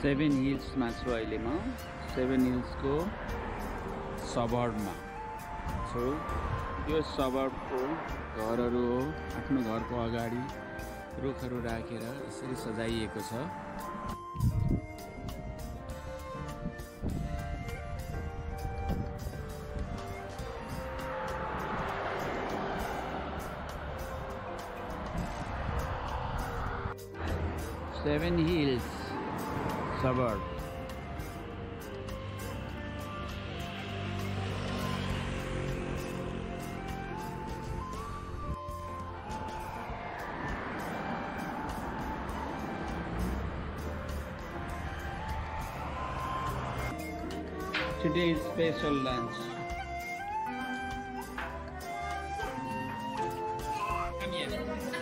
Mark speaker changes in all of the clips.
Speaker 1: 7 Hills मा छु अहिले म 7 Hills को suburb मा छु। यो suburb को घरहरु हो। आफ्नो घरको अगाडि रुखहरु राखेर यसरी सजाइएको छ। Seven Hills suburb. Today's special lunch. Come here.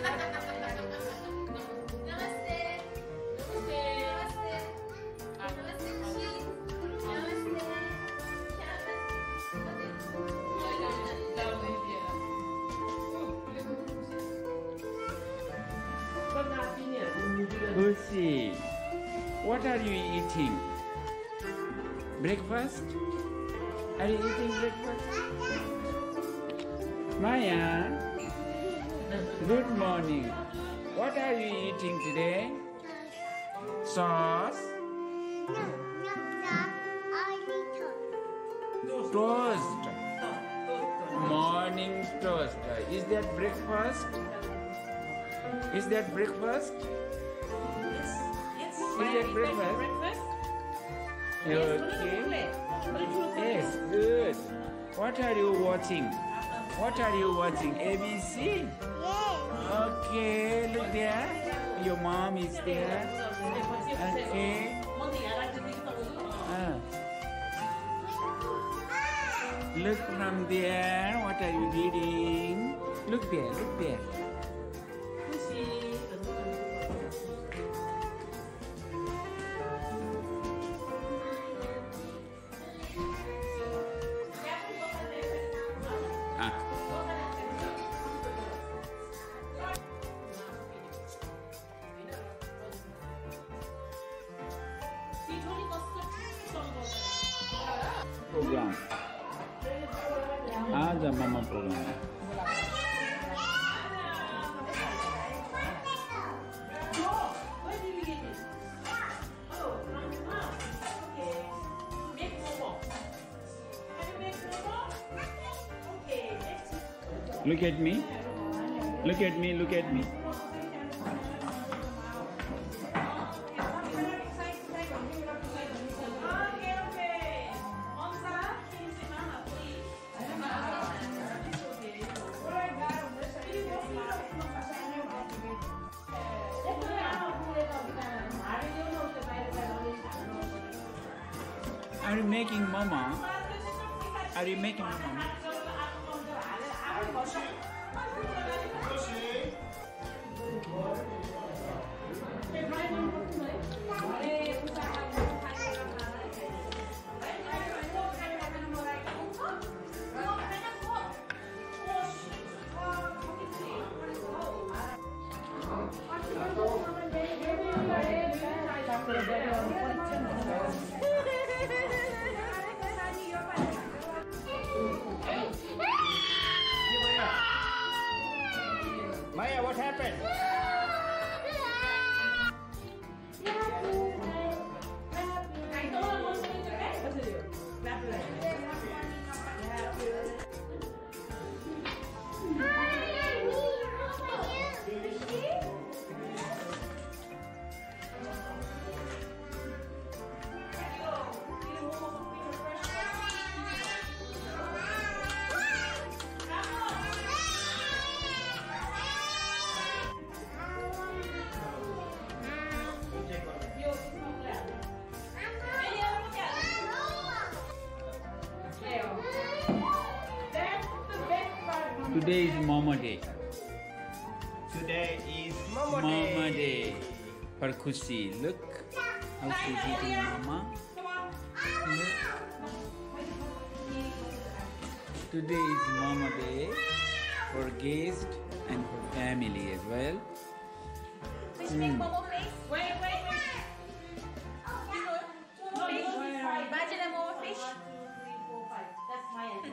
Speaker 1: Lucy, what are you eating? Breakfast? Are you eating breakfast? Maya, good morning. What are you eating today? Sauce? Toast. Morning toast. Is that breakfast? Is that breakfast? Is that breakfast? Okay. Yes, good. What are you watching? What are you watching? ABC?
Speaker 2: Yes.
Speaker 1: Okay, look there. Your mom is there. Okay. Look from there. What are you reading? Look there, look there. Program. आज mama program. Look at me. Look at me. Look at me. Are you making mama? Are you making mama?
Speaker 3: Maya, what happened?
Speaker 1: Today is Mama Day.
Speaker 3: Today is Mama
Speaker 1: Mama
Speaker 3: Day.
Speaker 1: Day. For Khushi, look how she's eating Mama. Look. Today is Mama Day for guests and for family as well.
Speaker 2: Which make Momo face?
Speaker 4: Wait.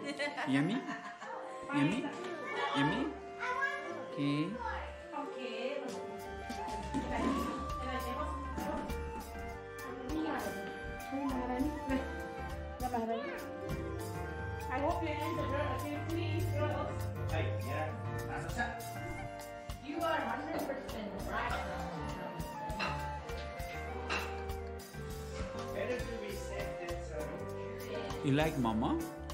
Speaker 1: Yummy? Yummy? Yummy? Okay.
Speaker 2: I hope you answered her. Okay, please, girls.
Speaker 3: Hey, yeah. That's a set.
Speaker 2: You are 100% right.
Speaker 3: Better to be safe than sorry.
Speaker 1: You like mama?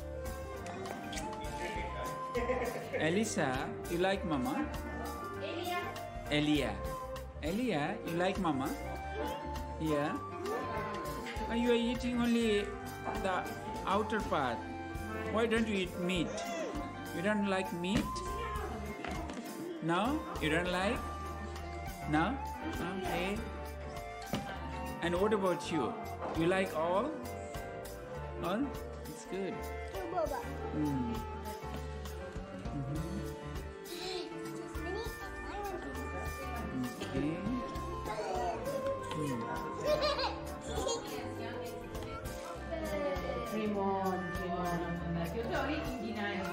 Speaker 1: Elisa, you like mama? Elia. Elia, you like mama? Yeah. Are you eating only the outer part? Why don't you eat meat? You don't like meat? No? You don't like? No? Okay. And what about you? You like all? All? It's good. Mm. Okay.
Speaker 2: Dream on, dream on. You're already in denial.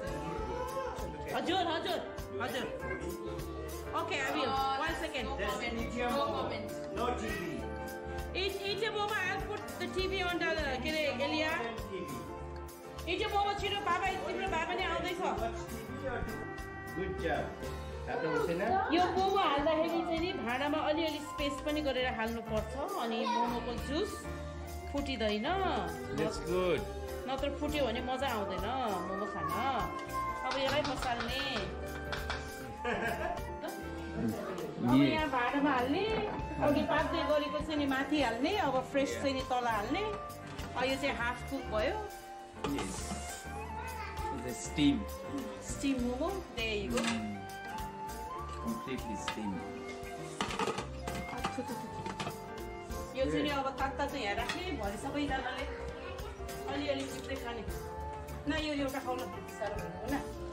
Speaker 2: Hajur. Okay, I will. 1 second.
Speaker 3: No comment. No TV.
Speaker 2: Eat a boba. I'll put the TV on the Elia. Eat a boba. Chiro Baba. Chiro Baba ne आउँदैछ.
Speaker 3: Good job.
Speaker 2: यो मोमो हाल्दाखेरि चाहिँ नि भाँडामा अलिअलि space पनि गरेर हाल्नु पर्छ अनि मोमोको जुस फुटिदैन
Speaker 1: That's good.
Speaker 2: नत्र फुट्यो भने मजा आउँदैन मोमो खान अब यसलाई बसाल्ने अब यहाँ भाँडामा हाल्ने अघि पाक्दै गरेको चाहिँ नि माथि हाल्ने अब फ्रेस चाहिँ नि तल हाल्ने यो चाहिँ हाफ कुक भयो
Speaker 1: Yes. The steam.
Speaker 2: Steam momo there you go
Speaker 1: Completely steam.
Speaker 2: यो चाहिँ नि अब तात्ता चाहिँ यहाँ राख्ने भरे सबैजनाले अलिअलि चिप्दै खाने न यो एउटा खाउन साह्रो भएन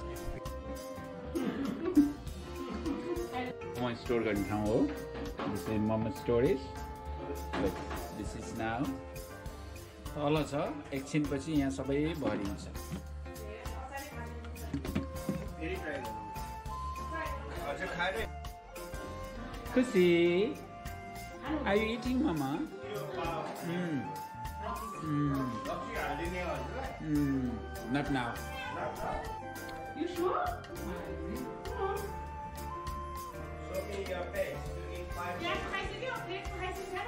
Speaker 1: My store गर्ने ठाउँ हो. This is Mama Stories. But this is now. तल छ एकछिनपछि यहाँ सबै भरिन्छ.
Speaker 3: फेरि ट्राई गर्नु अझ खाएर
Speaker 1: Kusi, are you eating, Mama?
Speaker 3: Lakshmi हालिदिने हजुर
Speaker 1: Not now.
Speaker 2: You sure?
Speaker 3: Show me your face. You eat 5
Speaker 2: यहाँ खाइसक्यो प्लेट खाइसक्यो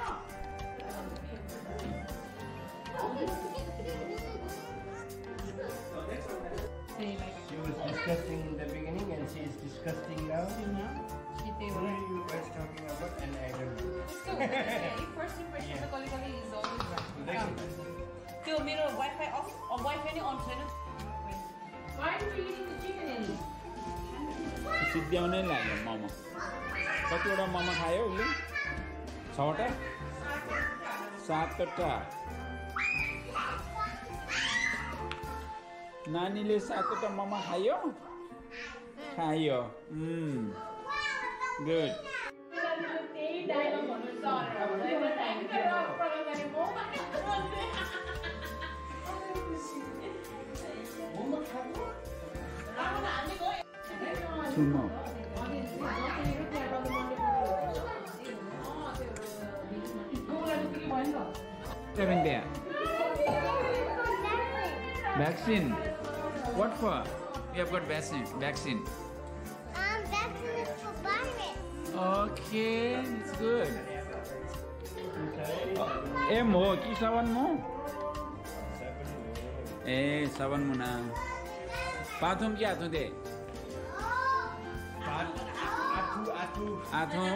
Speaker 3: She was disgusting in the beginning and she is disgusting now. What are you guys talking about? And I don't know.
Speaker 4: First impression of Kolikali is always right.
Speaker 2: त्यो मेरो wifi off wifi नै on छैन Why are you eating the chicken in?
Speaker 1: सिद्ध्याउनै लाग्यो मोमो. कतिवटा मोमो खायो उसले? 6वटा? 7वटा. नानीले 7वटा मोमो खायो? खायो. Good. Two more. Seven there. Vaccine. What for? You have got vaccine.
Speaker 5: Vaccine is for virus.
Speaker 1: Okay, it's good. M हो कि 7 मो? ए 7 मुना. पाथुम कि आथु दे? आथु.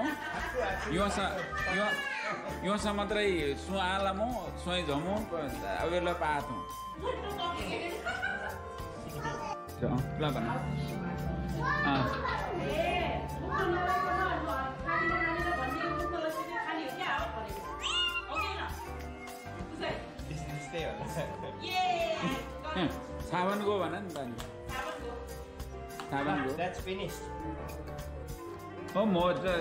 Speaker 1: यो सा मात्रै सु आलामो सोइ झमो अवेला पाथु. ल भन. साबनको भन नि त नि. साबनको.
Speaker 3: That's finished.
Speaker 1: हो म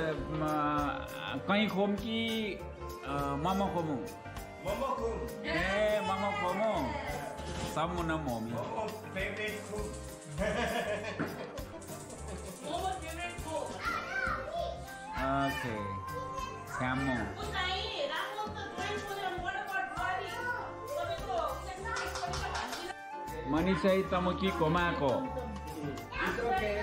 Speaker 1: कहीँ खोम कि momo खोमु?
Speaker 3: Momo kum.
Speaker 1: A momo खोमु. Samuna mommy.
Speaker 3: Oh, favorite food.
Speaker 2: Momo's favorite food.
Speaker 1: Okay. Samo. Manisai tamuki komako.
Speaker 3: It's okay.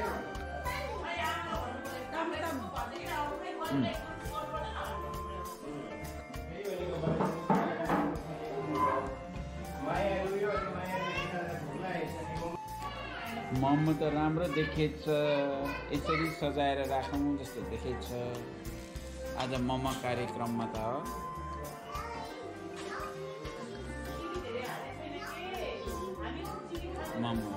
Speaker 1: Momo त राम्रो देखिन्छ यसरी सजाएर राखौँ जस्तो देखिन्छ आज मोमो कार्यक्रममा त मोमो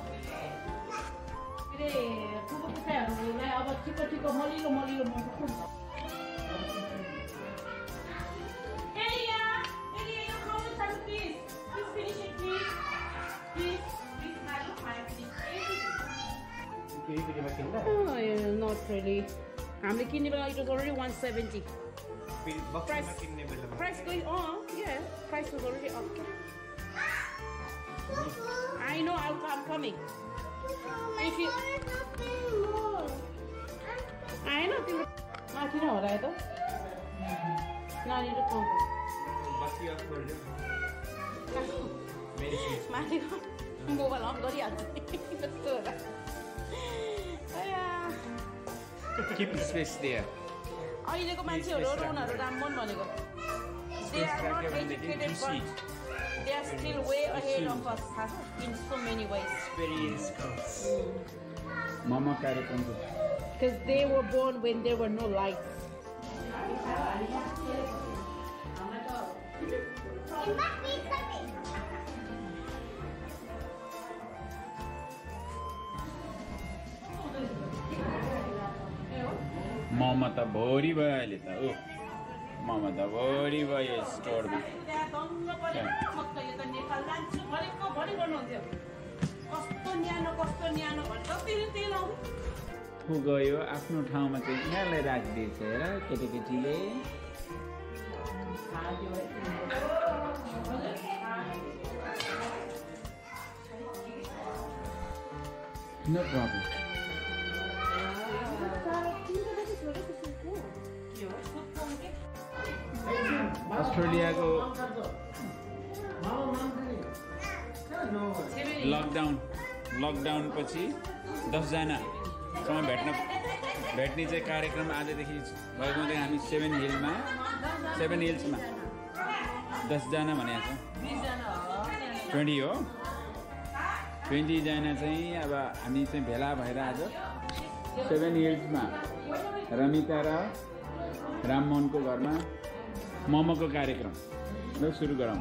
Speaker 2: Not really. हामीले किन्ने बेला it was already 170. Price going on. Yeah, price was already up. I know, I'm coming. If you, I know. माथि नै होला त नानीले कम माथि मोबाइल अफ गरिहाल्छ त्यस्तो होला
Speaker 1: Keep space there.
Speaker 2: अहिलेको मान्छेहरू उनीहरू राम्रोन भनेको they are not educated but they are still way ahead of us in so many ways.
Speaker 1: Mama कार्यक्रम
Speaker 2: Because they were born when there were no lights.
Speaker 1: Momo त भोरी भयो अहिले त ओ मोमो त भोरी भयो स्टोरमा ऊ गयो आफ्नो ठाउँमा चाहिँ यहाँलाई राखिदिएछ हेर केटीकेटीले नो प्रब्लम अस्ट्रेलियाको लकडाउन पछि 10जनासँग भेट्ने चाहिँ कार्यक्रम आजदेखि भएको हुँदै हामी 7 हिल्समा 10जना भनेको छ 20 हो 20 जना चाहिँ अब हामी चाहिँ भेला भएर आज 7 हिल्समा रमिता र राममोहनको घरमा मोमोको कार्यक्रम ल सुरु गरौँ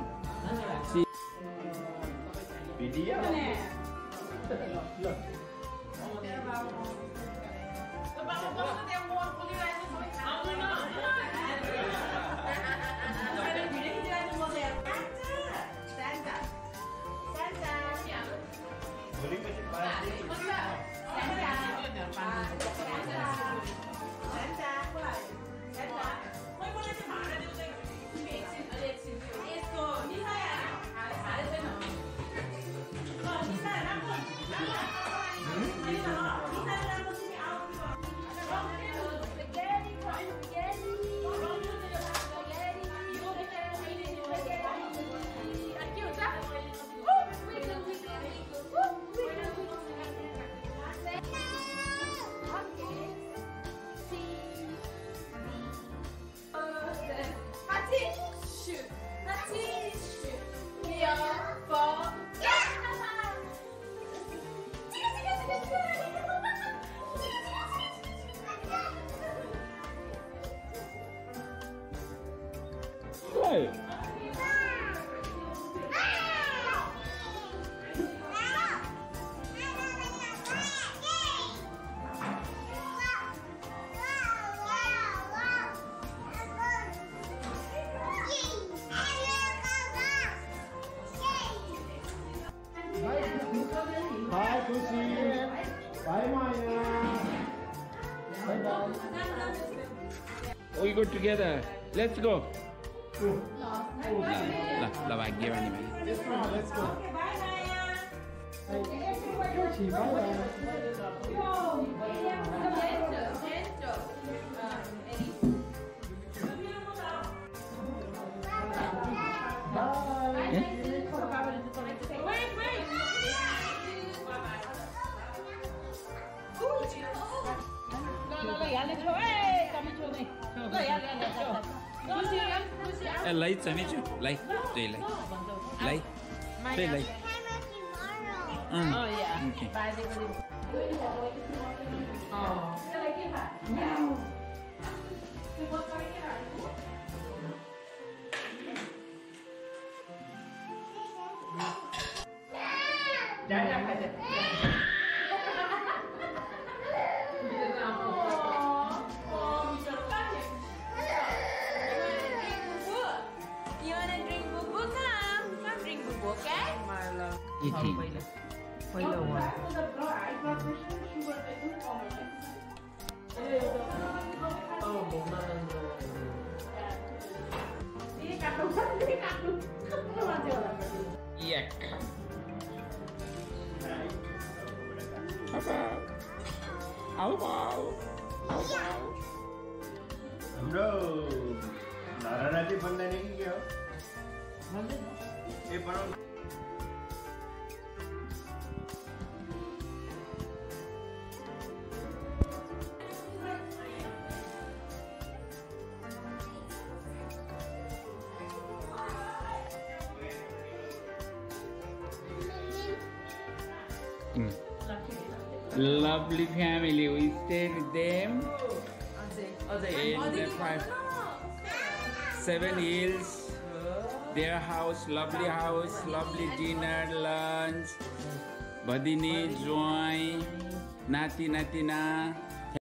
Speaker 1: We go together. Let's go. La, भाग्य वाली भाई.
Speaker 3: Let's go.
Speaker 2: Okay, bye, Maya.
Speaker 1: Lấy cho mấy chú, lấy, tùy lấy, lấy, tùy lấy.
Speaker 2: Oh yeah.
Speaker 1: Okay.
Speaker 2: You wanna drink boo-boo? Come drink boo-boo, okay?
Speaker 1: Eating. Yak.
Speaker 3: हाम्रो धारणा चाहिँ बन्दैन कि के हो ए बनाउनु
Speaker 1: Lovely family. We stayed with them in the 7 hills. Their house, lovely dinner, lunch. Badini, joy, nati, natina.